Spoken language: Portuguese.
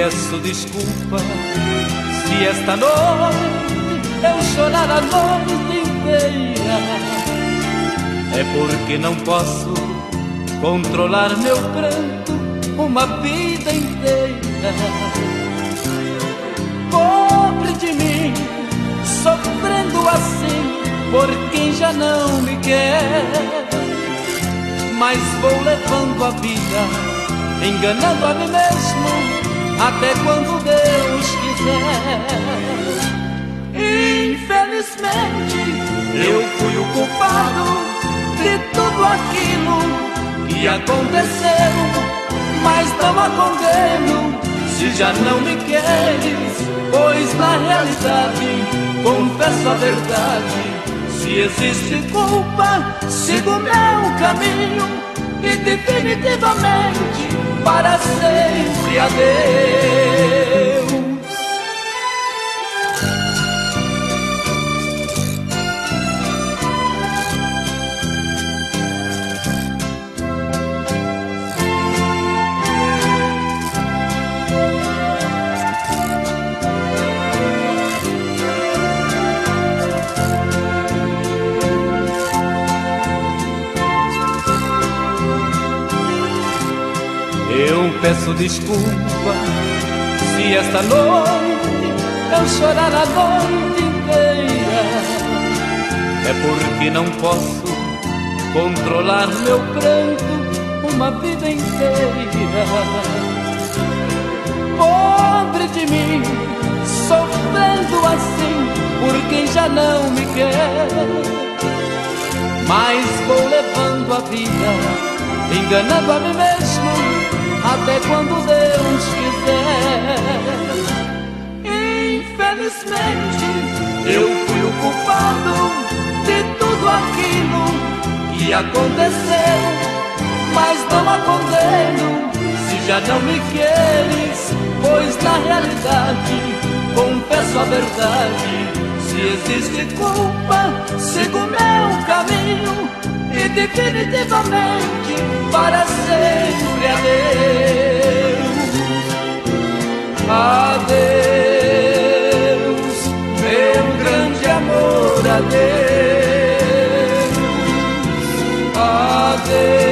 peço desculpa se esta noite eu chorar a noite inteira. É porque não posso controlar meu pranto uma vida inteira. Pobre de mim, sofrendo assim por quem já não me quer. Mas vou levando a vida, enganando a mim mesmo, até quando Deus quiser. Infelizmente, eu fui o culpado de tudo aquilo que aconteceu, mas não a condeno se já não me queres, pois na realidade, confesso a verdade, se existe culpa, sigo meu caminho e definitivamente para sempre adeus. Eu peço desculpa se esta noite eu chorar a noite inteira. É porque não posso controlar meu pranto uma vida inteira. Pobre de mim, sofrendo assim por quem já não me quer. Mas vou levando a vida, enganando a mim mesmo, até quando Deus quiser. Infelizmente, eu fui o culpado de tudo aquilo que aconteceu, mas não a condeno se já não me queres, pois na realidade, confesso a verdade, se existe culpa, sigo meu caminho e definitivamente para sempre adeus. Adeus, meu grande amor, adeus. Adeus.